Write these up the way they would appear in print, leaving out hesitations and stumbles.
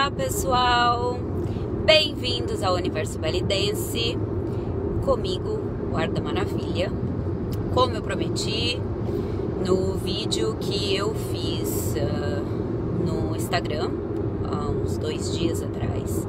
Olá pessoal, bem-vindos ao Universo Belly Dance, comigo, Guarda Maravilha. Como eu prometi no vídeo que eu fiz no Instagram, há uns 2 dias atrás,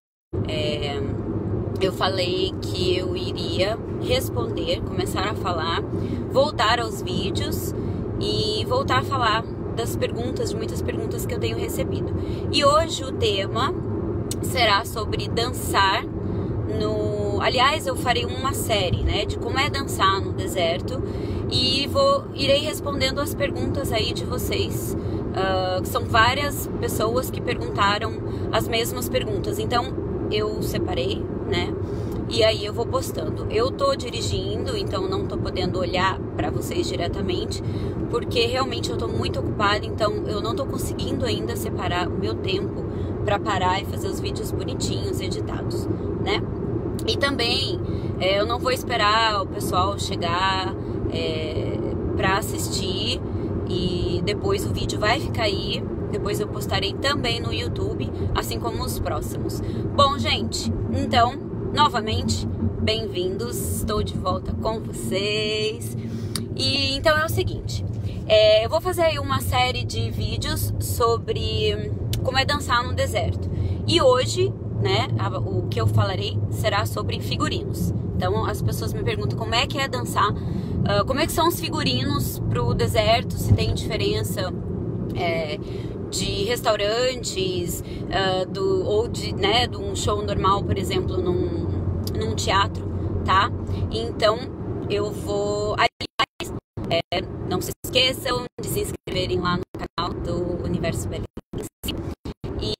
eu falei que eu iria responder, começar a falar, voltar aos vídeos e voltar a falar das perguntas, de muitas perguntas que eu tenho recebido. E hoje o tema será sobre dançar no... Aliás, eu farei uma série, né, de como é dançar no deserto e irei respondendo as perguntas aí de vocês. São várias pessoas que perguntaram as mesmas perguntas, então eu separei, né, e aí eu vou postando. Eu tô dirigindo, então não tô podendo olhar pra vocês diretamente, porque realmente eu tô muito ocupada, então eu não tô conseguindo ainda separar o meu tempo pra parar e fazer os vídeos bonitinhos, editados, né? E também eu não vou esperar o pessoal chegar pra assistir e depois o vídeo vai ficar aí. Depois eu postarei também no YouTube, assim como os próximos. Bom, gente, então, novamente, bem-vindos. Estou de volta com vocês. E então é o seguinte, eu vou fazer aí uma série de vídeos sobre como é dançar no deserto. E hoje, né, o que eu falarei será sobre figurinos. Então as pessoas me perguntam como é que é dançar, como é que são os figurinos pro deserto, se tem diferença de restaurantes, ou de um show normal, por exemplo, num teatro, tá? Então eu vou... Aliás, não se esqueçam de se inscreverem lá no canal do Universo Belly Dance. E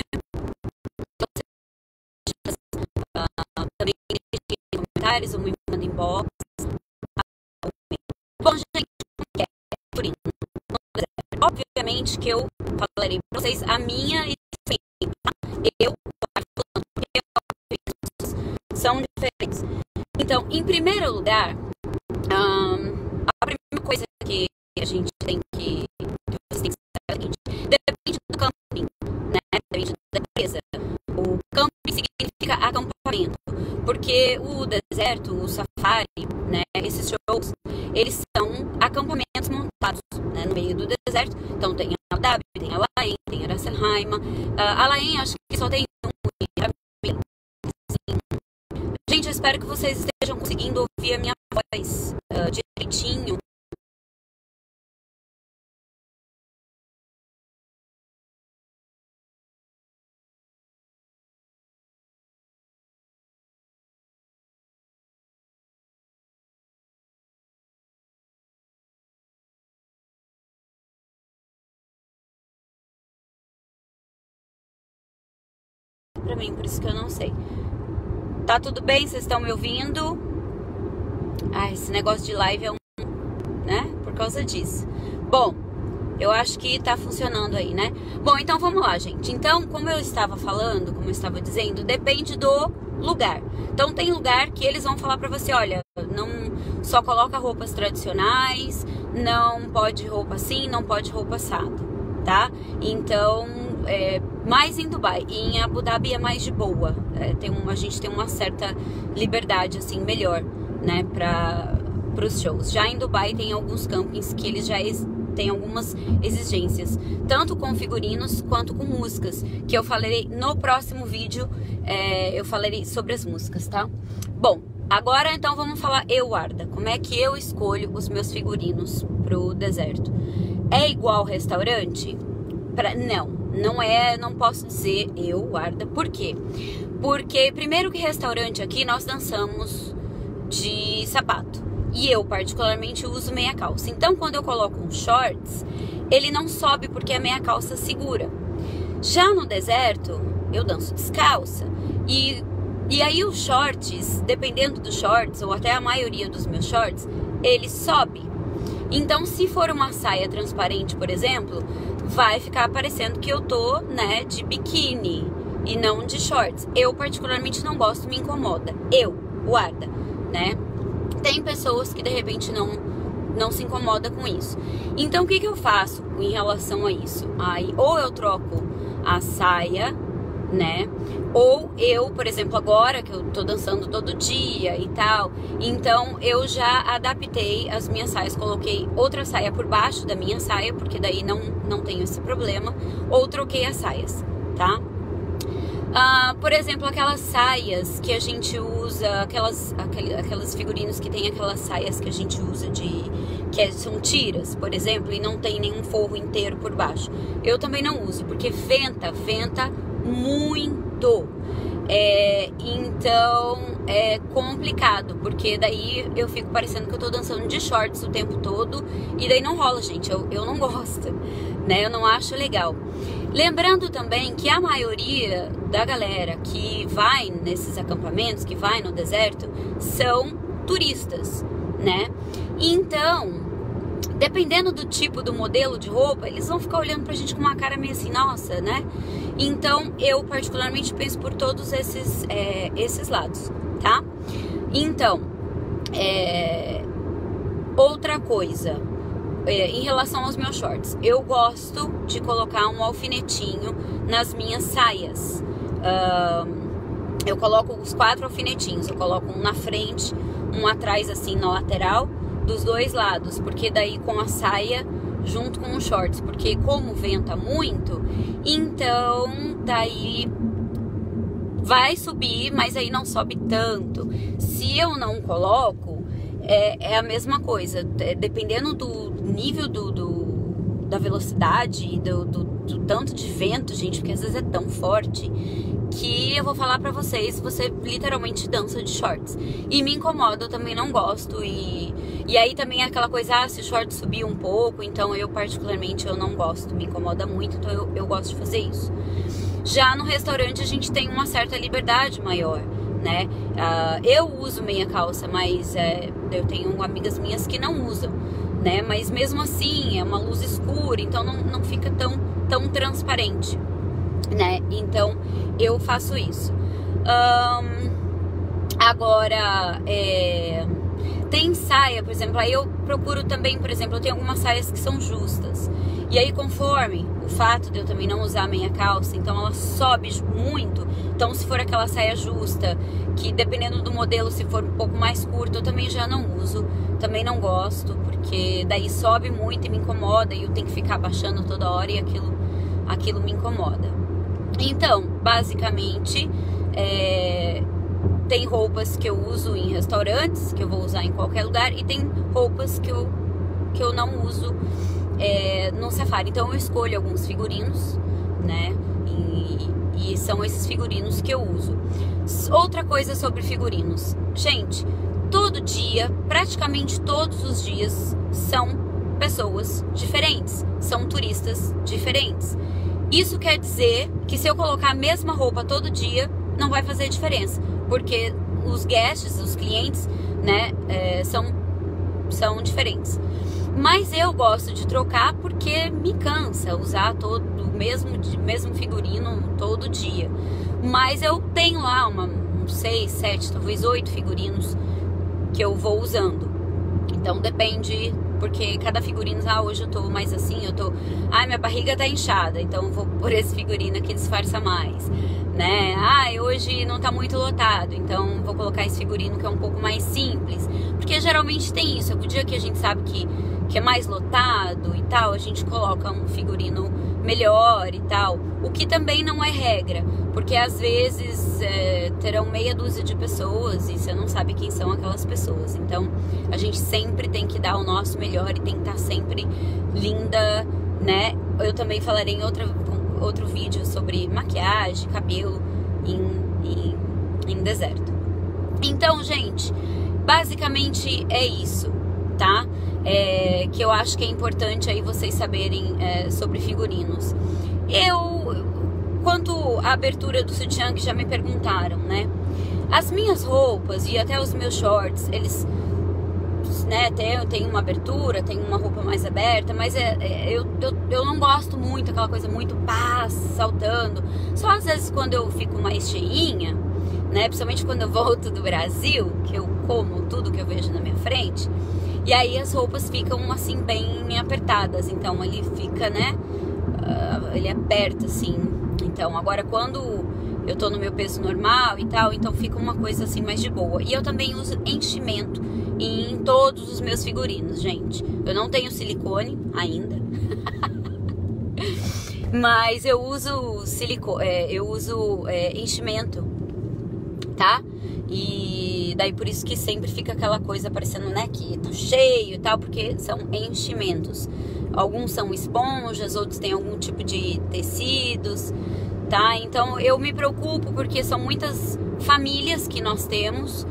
também deixem comentários ou me mandem inbox. Bom, gente, como é figurino? Obviamente que eu falarei para vocês a minha experiência, tá? Eu são diferentes. Então, em primeiro lugar, a primeira coisa que a gente tem que vocês têm que saber é o seguinte: depende do camping, né? Depende da empresa. O camping significa acampamento, porque o deserto, o safari, né? Esses shows, eles são acampamentos montados, né, no meio do deserto. Então tem Abu Dhabi, tem Al-Ain, tem Ras Al Khaimah. Al-Ain acho que só tem um. Gente, eu espero que vocês estejam conseguindo ouvir a minha voz direitinho. Pra mim, por isso que eu não sei. Tá tudo bem? Vocês estão me ouvindo? Esse negócio de live é né? Por causa disso. Bom, eu acho que tá funcionando aí, né? Bom, então vamos lá, gente. Então, como eu estava falando, como eu estava dizendo, depende do lugar. Então tem lugar que eles vão falar pra você, olha, não só coloca roupas tradicionais, não pode roupa assim, não pode roupa assado, tá? Então, mais em Dubai. E em Abu Dhabi é mais de boa. A gente tem uma certa liberdade, assim, melhor, né, para os shows. Já em Dubai tem alguns campings que eles já têm algumas exigências, tanto com figurinos quanto com músicas, que eu falarei no próximo vídeo. Eu falarei sobre as músicas, tá? Bom, agora então vamos falar Guarda, como é que eu escolho os meus figurinos pro deserto. É igual restaurante? Não é, não posso dizer Guarda. Por quê? Porque primeiro que restaurante aqui nós dançamos de sapato. E eu particularmente uso meia calça. Então quando eu coloco um shorts, ele não sobe porque a meia calça segura. Já no deserto, eu danço descalça. E aí os shorts, dependendo dos shorts, ou até a maioria dos meus shorts, ele sobe. Então se for uma saia transparente, por exemplo, vai ficar parecendo que eu tô, né, de biquíni e não de shorts. Eu particularmente não gosto, me incomoda. Guarda, né? Tem pessoas que de repente não se incomoda com isso. Então o que eu faço em relação a isso? Aí ou eu troco a saia, né? Ou eu, por exemplo, agora que eu tô dançando todo dia e tal, então eu já adaptei as minhas saias, coloquei outra saia por baixo da minha saia, porque daí não tenho esse problema, ou troquei as saias, tá? Por exemplo, aquelas saias que a gente usa, aquelas figurinos que tem aquelas saias que a gente usa são tiras, por exemplo, e não tem nenhum forro inteiro por baixo. Eu também não uso, porque venta muito. Então é complicado, porque daí eu fico parecendo que eu tô dançando de shorts o tempo todo, e daí não rola, gente. Eu não gosto, né? Eu não acho legal. Lembrando também que a maioria da galera que vai nesses acampamentos, que vai no deserto, são turistas, né? Então, dependendo do tipo, do modelo de roupa, eles vão ficar olhando pra gente com uma cara meio assim, nossa, né? Então, eu particularmente penso por todos esses lados, tá? Então, outra coisa, em relação aos meus shorts, eu gosto de colocar um alfinetinho nas minhas saias. Eu coloco os 4 alfinetinhos, eu coloco um na frente, um atrás assim na lateral, dos 2 lados, porque daí com a saia junto com os shorts, porque como venta muito, então daí vai subir, mas aí não sobe tanto. Se eu não coloco, é a mesma coisa, dependendo do nível da velocidade e do tanto de vento, gente, porque às vezes é tão forte que eu vou falar pra vocês, você literalmente dança de shorts. E me incomoda, eu também não gosto. E aí também é aquela coisa, se o short subir um pouco, então eu particularmente eu não gosto, me incomoda muito, então eu gosto de fazer isso. Já no restaurante a gente tem uma certa liberdade maior, né? Eu uso meia calça, mas eu tenho amigas minhas que não usam, né? Mas mesmo assim é uma luz escura, então não fica tão transparente, né? Então eu faço isso. Agora, tem saia, por exemplo, aí eu procuro também, por exemplo, eu tenho algumas saias que são justas. E aí, conforme o fato de eu também não usar meia calça, então ela sobe muito. Então, se for aquela saia justa, que dependendo do modelo, se for um pouco mais curta, eu também já não uso, também não gosto, porque daí sobe muito e me incomoda, e eu tenho que ficar abaixando toda hora e aquilo me incomoda. Então, basicamente, tem roupas que eu uso em restaurantes, que eu vou usar em qualquer lugar, e tem roupas que eu não uso no safari. Então eu escolho alguns figurinos, né? E são esses figurinos que eu uso. Outra coisa sobre figurinos. Gente, todo dia, praticamente todos os dias, são pessoas diferentes, são turistas diferentes. Isso quer dizer que se eu colocar a mesma roupa todo dia, não vai fazer diferença, porque os guests, os clientes, né, são diferentes. Mas eu gosto de trocar porque me cansa usar o mesmo figurino todo dia. Mas eu tenho lá uns 6, 7, talvez 8 figurinos que eu vou usando. Então depende, porque cada figurino, hoje eu tô mais assim, minha barriga tá inchada, então eu vou por esse figurino que disfarça mais, né? Hoje não tá muito lotado, então vou colocar esse figurino que é um pouco mais simples, porque geralmente tem isso, o dia que a gente sabe que é mais lotado e tal, a gente coloca um figurino melhor e tal, o que também não é regra, porque às vezes terão meia dúzia de pessoas e você não sabe quem são aquelas pessoas, então a gente sempre tem que dar o nosso melhor e tem que estar sempre linda, né? Eu também falarei em outro vídeo sobre maquiagem, cabelo em deserto. Então, gente, basicamente é isso, tá? Que eu acho que é importante aí vocês saberem sobre figurinos. Quanto à abertura do sutiã, que já me perguntaram, né? As minhas roupas e até os meus shorts, eles, né, tem uma abertura, tem uma roupa mais aberta, mas eu não gosto muito, aquela coisa muito saltando. Só às vezes quando eu fico mais cheinha, né, principalmente quando eu volto do Brasil, que eu como tudo que eu vejo na minha frente, e aí as roupas ficam assim bem apertadas, então ele fica, né, ele aperta assim, Então, agora quando eu tô no meu peso normal e tal, então fica uma coisa assim mais de boa. E eu também uso enchimento em todos os meus figurinos, gente. Eu não tenho silicone ainda, mas eu uso enchimento, tá? E daí por isso que sempre fica aquela coisa parecendo, né, que tá cheio e tal, porque são enchimentos. Alguns são esponjas, outros têm algum tipo de tecidos, tá? Então eu me preocupo porque são muitas famílias que nós temos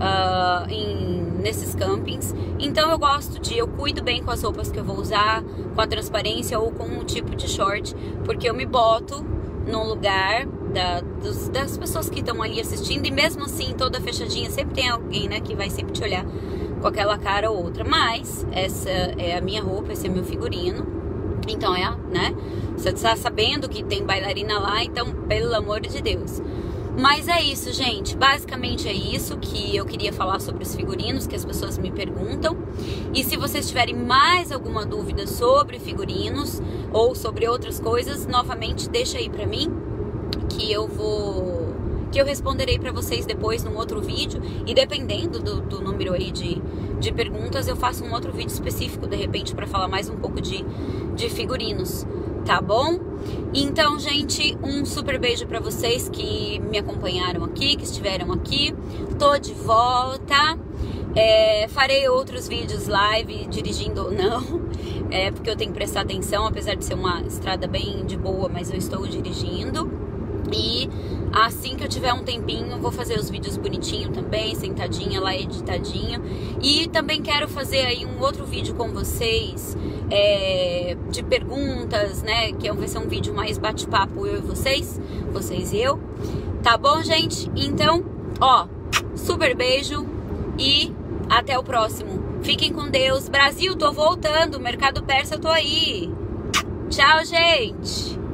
nesses campings. Então eu cuido bem com as roupas que eu vou usar, com a transparência ou com um tipo de short, porque eu me boto num lugar das pessoas que estão ali assistindo, e mesmo assim, toda fechadinha, sempre tem alguém, né, que vai sempre te olhar com aquela cara ou outra. Mas essa é a minha roupa, esse é meu figurino. Então né, você está sabendo que tem bailarina lá, então pelo amor de Deus. Mas é isso, gente, basicamente é isso que eu queria falar sobre os figurinos, que as pessoas me perguntam. E se vocês tiverem mais alguma dúvida sobre figurinos ou sobre outras coisas, novamente deixa aí pra mim, que eu responderei pra vocês depois num outro vídeo. E dependendo do número aí de perguntas, eu faço um outro vídeo específico, de repente, pra falar mais um pouco de figurinos, tá bom? Então, gente, um super beijo pra vocês que me acompanharam aqui, que estiveram aqui. Tô de volta. Farei outros vídeos live, dirigindo ou não, porque eu tenho que prestar atenção, apesar de ser uma estrada bem de boa, mas eu estou dirigindo. E assim que eu tiver um tempinho, eu vou fazer os vídeos bonitinho também, sentadinha lá, editadinho. E também quero fazer aí um outro vídeo com vocês, de perguntas, né, que vai ser um vídeo mais bate-papo, eu e vocês e eu. Tá bom, gente? Então, super beijo e até o próximo. Fiquem com Deus. Brasil, tô voltando. Mercado Persa, eu tô aí. Tchau, gente.